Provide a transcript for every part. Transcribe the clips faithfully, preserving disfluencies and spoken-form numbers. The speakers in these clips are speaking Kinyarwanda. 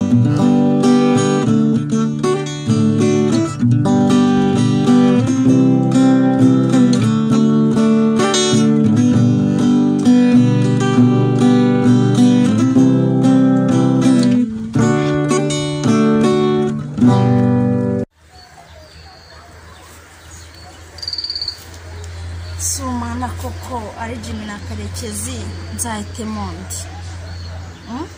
Sumana koko ari Jimmy na Karekezi nzahitemondi. Hmm?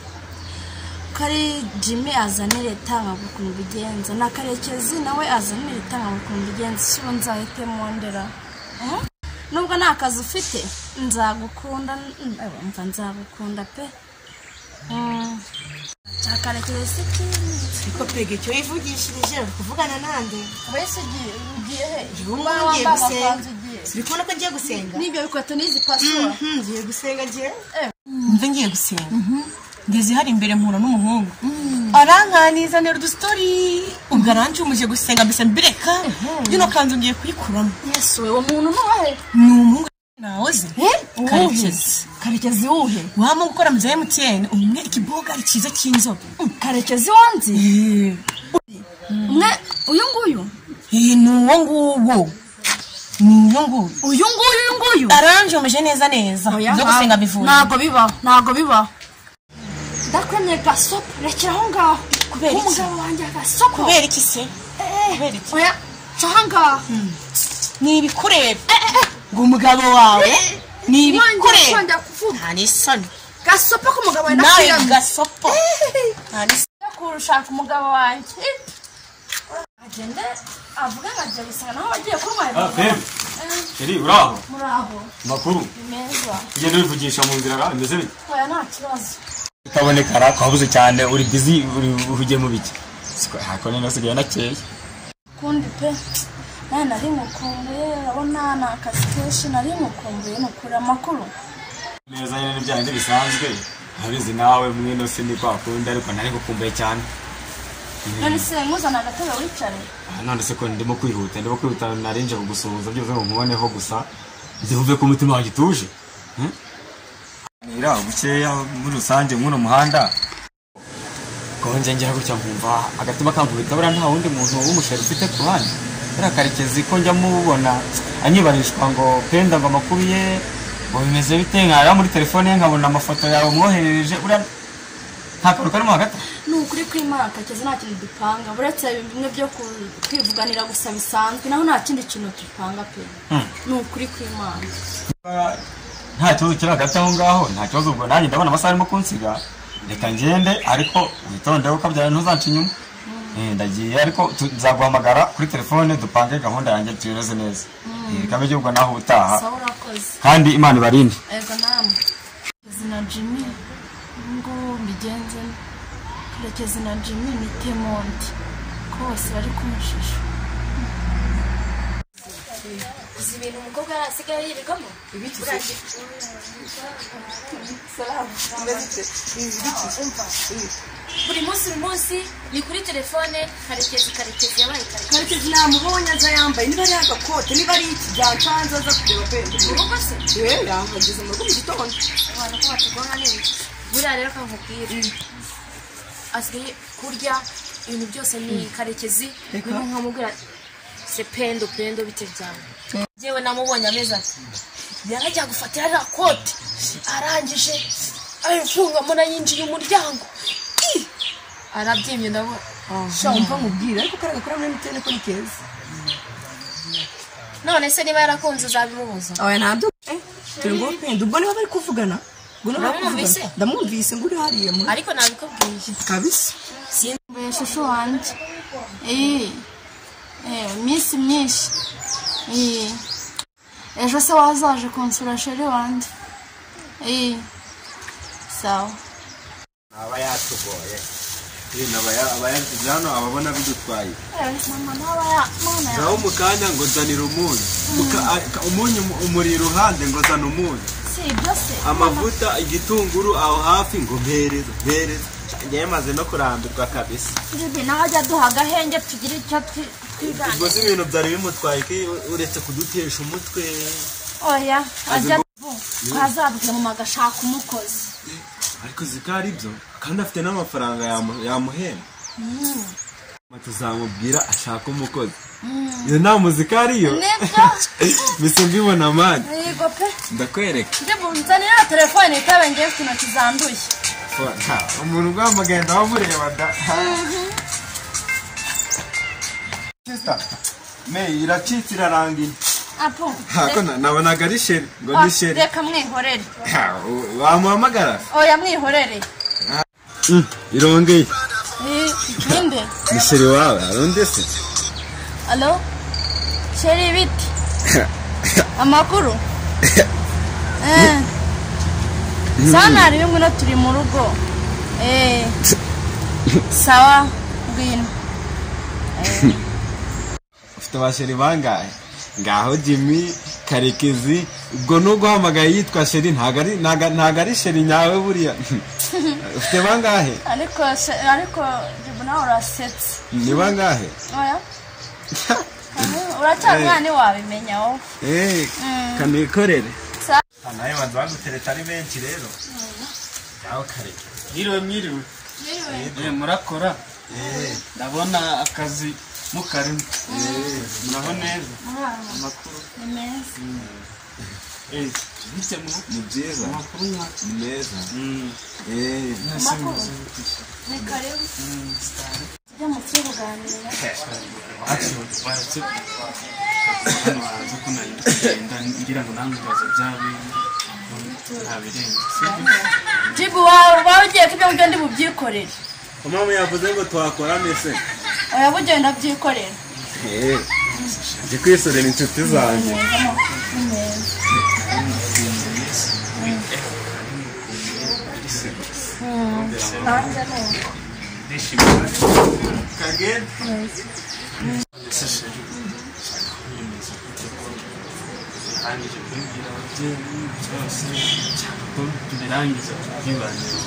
Kari Jimmy azanire tanga bukuntu bigenza na Karekezi nawe azanire tanga bukuntu bigenza sibo nzahitemondera. Hmm? Nubwo nakazi ufite nzagukunda mva nzagukunda pe. Hmm. Chakarekezi kiki ko pege cyo ivugishirije kuvugana nande wese ugiye ugiye he Juma ngiye gusenga sirikona ko ngiye gusenga nibyo bikwato nizi pasura ngiye gusenga ngiye eh mve ngiye gusenga ngeze hari imbere mpura n'umuhungu arankaniza nero du story ugaranje umuje gusenga mbese mbireka yuno kanzu ngiye kuyikuramo Yesu we umuntu nuwahe ni umuhungu naoze Karekezi Karekezi uhe wama gukora mu M T N umwe ikiboga ari cyiza cy'inzobe Karekezi wanzi umwe uyu nguyu eh nuwo nguwo nuwo nguwo uyu nguyu uyu nguyu aranje umuje neza neza zo gusenga bivuye nago biba nago biba ndakwemye gasopo rekeraho ngaho kubera iki umugabo wanjye gasopo kubera iki se kubera iki oya changa ni bikureba ngo umugabo wawe ni bikureba kwanda kuvuga nta nisoni gasopo ko umugabo wenda nawe gasopo nta nisoni kurushaka umugabo wanjye agende avuga ngajya bisanga naho bagiye kurwara ah babe eri uraho muraho makuru meza ugende wivugisha mu nzira ra imeze bite oya nta kibazo utaboneka ra kwabuze cyane uri busy uri uhugiye mu biki siko hako nene usigaye nakeye kundi pe nane nari mukumbuye urabona na akazi kenshi nari mukumbuye nukuri amakuru neza nyene byande bisanzwe abizi nawe mwino se ni kwa kundi ariko nari gukumbuye cyane none se muzana agatebe wicare none se ko ndimo kwihuta ndimo kwihuta narinje kugusuhuza byose ngo nkuboneho gusa ndivuve ko umutima wanjye tuje nira gukeya muri rusange muno muhanda konje ngira gutya mvumva agatima kankubita bura nta wundi muntu w'umusheri ufite ku ruhande era Karekezi ko njya mubona anyibarishwa ngo penda ngo amakuru ye ngo bimeze bite nkaya muri telefone ye nkabona amafoto yawe umwoherereje bura nta kantu karimo hagati nukuri kw'Imana Karekezi nta kintu dupanga buretse bimwe byo kwivuganira gusa bisanzwe naho nta kindi kintu dupanga pe nukuri kw'Imana nta kibazo kiri hagati aho ngaho nta kibazo ubwo nanjye ndabona amasaha arimo kunsiga reka ngende ariko witondeho ukabyara ntuzanca inyuma ndagiye ariko nzaguhamagara kuri telefone dupange gahunda yanjye tuyoze neza reka mbege ubwo naho utaha kandi Imana ibarinde ego namwe zina Jimmy ngo mbigenze Karekezi na Jimmy ni Temondi kose bari kumushisha ibintu umukobwa asigaye yirigamo ibiki salamu buri munsi buri munsi ni kuri telefone Karekezi Karekezi yabaye Karekezi namubonye aza yambaye niba ari agakote niba ari ikijyancanza aza kureba pe urugo se eh yahageze mu rugo mu gitondo abantu ko batugona nini buriya rero kankubwira asigaye kurya ibintu byose ni Karekezi niho nkamubwira se pendo pendo bite byawe jewe namubonye ameze ati yarajya gufatira ari akote arangije ayifunga mona yinjiye umuryango arabyimye ndabo shampa mubwira ariko karaga kora muri mutene ko nikeza none se niba yarakunze uzabimubuza oya ntabyo eh turi ngo pendo ubwo niba bari kuvugana ngo namwumvise ndamwumvise nguri hariye mu ariko nabikubwiye kabisa simbuye shusho wanjye eh eh misi myinshi eh ejo se wazaje konsura sheri wanjye eh sawa aba yatugoye nabaya abayazano ababona bidutwaye eh mama nawe ya mama naho mukanya ngo zanira umunyu umunyu umuri iruhande ngo zana umunyu si byose amavuta igitunguru aho hafi ngo mpereza mpereza ngiye maze no kurambirwa kabisa bibi najya duhaga henge tugire icyo twigana ubwo se ibintu byari bimutwaye ki uretse kudutesha umutwe oya ajya kazabwe mu magashaka umukozi ariko zikari byo kandi afite n'amafaranga yamuhemba tuzamubwira ashaka umukozi iyo nta muzika ariyo mbese mbibona mani ndakwereka nzanira telefone itabe ngiye mfite intoki zanduye umuntu uguhamagaye ndabamureba da me iracitse irarangiye hako nabonaga ari sheri ngo ni sheri reka mwihorere wamuhamagara oya mwihorere irongeye ikinde ni sheri wawe arundi se alo sheri biti amakuru eh sana ari ngwino turi mu rugo eh sawa ngwino eh ufite abasheri bangahe ngaho Jimmy Karekezi ubwo no guhamagaye yitwa sheri ntago ari ntago ari sheri nyawe buriya ufite bangahe ariko ariko jibuna urasetse ni bangahe oya uracyari mwana wabimenya wowe eh kanikorere naye banza bagutereta ari benshi rero ngaho Kareke mwiriwe mwiriwe eh murakora eh ndabona akazi mukarimo eh muraho neza amakuru ni meza eh bitse mu ni byiza amakuru ni meza eh amakuru ni karibu tujya mu kibuganira ati waratse hano hanze kuna ngira ngo nangibaza byawe ntabirenze jibu wawe bagiye ko ibyo ngende bubyikorera mama yavuze ngo twakora mese oya bugenda byikorera eh ndi kwisorera inshuti zanjye kagenda arangije kubibwira ababyeyi byose cyangwa tubirangiza tukibanira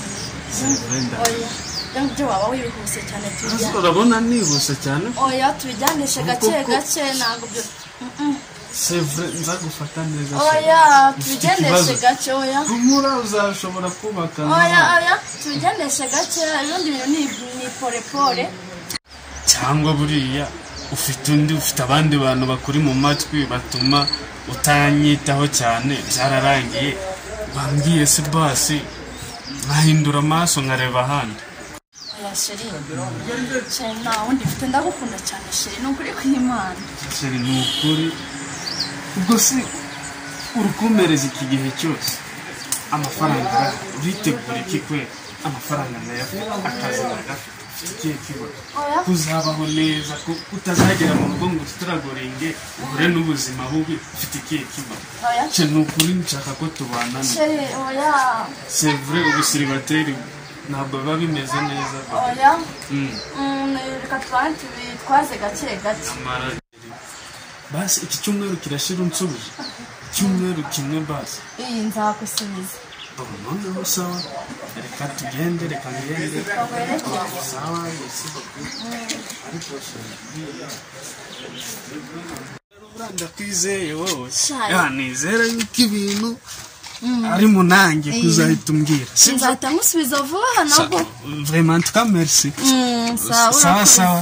oya ibyo waba wihuse cyane tujya urabona nihuse cyane oya tubijyanishe gake gake ntabwo byo sevre nzagufata neza oya tubigendeshe gake oya umura uzashobora kubaka oya oya tubigendeshe gake ibindi bintu ni ni pore pore cyangwa buriya ufite undi ufite abandi bantu bakuri mu matwi batuma utanyitaho cyane byararangiye bambwiye se basi nkahindura amaso nkareba ahandi oya sheri sheri nta wundi mfite ndagukunda cyane sheri ni ukuri kw'Imana sheri ni ukuri ubwo si urukumereza iki gihe cyose amafaranga uritegura iki kwe amafaranga nayafite akazi nagafite ikihe kibazo kuzabaho neza utazagera mu rugo ngo utaragoringe uhure n'ubuzima bubi ufite ikihe kibazo cye ni ukuri nshaka ko tubana c'est vrai ubusiribateri ntabwo biba bimeze neza oya reka twaze gake gake basi iki cyumweru kirashira unsubije icyumweru kimwe basi iyi nzagusubiza noneho sawa reka tugende reka ngende sawa ndakwizeye wowe nizera yuko ibintu ari munange kuzahita umbwira nzahita musubiza vuba nabwo vraiment en tout cas merci sawa sawa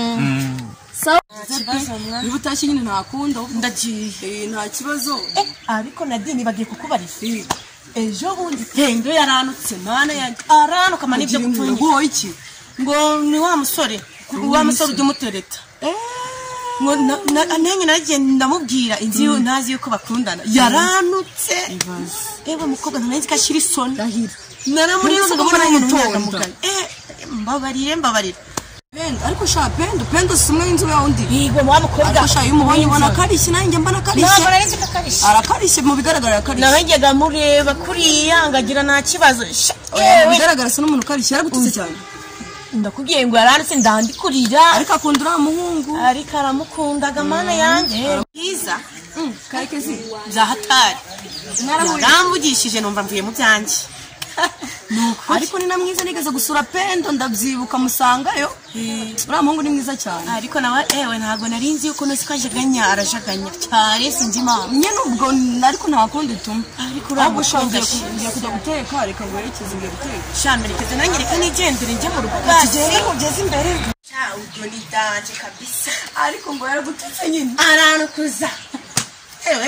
niba utashye nyine ntakunda ndagiye nta kibazo ariko nadini bagiye kukubarira ejo bundi hendo yaranutse mana yanjye aranuka mani byo gupfunyira iki ngo ni wa musore wa musore ujya umutereta ngo nanjye nagiye ndamubwira inzi ntazi yuko bakundana yaranutse ewe mukobwa ntanzi ko ashyira isoni naramuriza ngo mbona umuntu eh mbabarire mbabarire Pendo, ariko sha pendo, pendo simwe inzu ya undi. Yego mwa mukobwa. Ariko sha yumubonye ubona karishi nanjye mbana karishi. Ntabwo narizi ko karishi. Arakarishi mu bigaragara karishi. Nabengega mureba kuriya ngagira nta kibazo. Eh, bigaragara se n'umuntu karishi yaragutse cyane. Ndakubwiye ngo yaranditse ndandikurira. Ariko akunda ura muhungu. Ariko aramukundaga mana yanjye. Byiza. Mm, Karekezi. Bya hatari. Naramuvugishije numva mvuye mu byanjye. ariko ni na mwiza nigeze gusura Pendo ndabyibuka musangayo uriya muhungu ni mwiza cyane ariko nawe ewe ntabwo nari nzi yuko nuzi ko ajaganya arajaganya cyane sinzi impamvu nyine ubwo ariko nta kundi utuma ariko uriya mukobwa ngiye kujya guteka reka ngo werekeze ngiye guteka shamerekeze nanjye reka nigendere njye mu rugo tugere ugeze imbere ubwo ni danje kabisa ariko ngo yaragututse nyine aranukuza ewe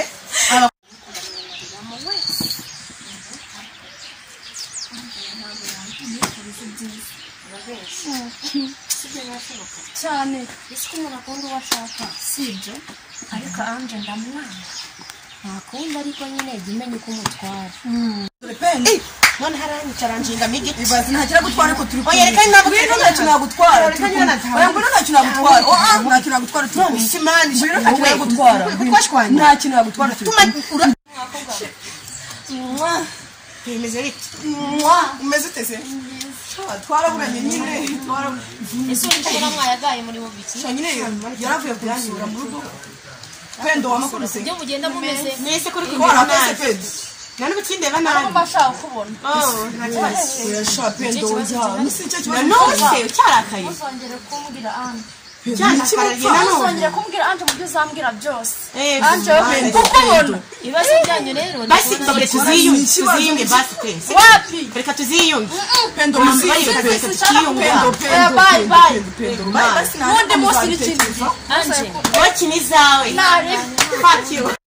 cyane ese umuntu akunda uwo ashaka sibyo ariko anje ndamwana ntakunda ariko nyine jya umenya uko umutwara none haranyicara nshinga migi ibaze ntagira gutwara ariko turi oya reka nagutwara nta kintu nagutwara oya mbona nta kintu nagutwara oya nta kintu nagutwara turi simani mbona nta kintu nagutwara nta kintu nagutwara turi bimeze bite umeze utese twaraburanye nyine ese uri kubona mwayagaye muri mu biki nyine yaravuye kunsura mu rugo Pendo wamakuru ibyo mugenda mumeze mwese kuri kubona kose Pendo nani bukindeba nabi bashaka kubona oh ntakibazo yasha Pendo wajya nisi cyo kibazo none cyarakaye uzongere kumbwira anje cyarakaye kumbwira anje mu byo uzambwira byose eh anje kuko ubona ibibazo byanyu rero basi tugere tuziyunge tuziyunge basi pe wapi reka tuziyunge Pendo muziyunge reka tukiyunge bye bye Pendo basi n'undi munsi n'ikindi anje wakini zawe nare fuck you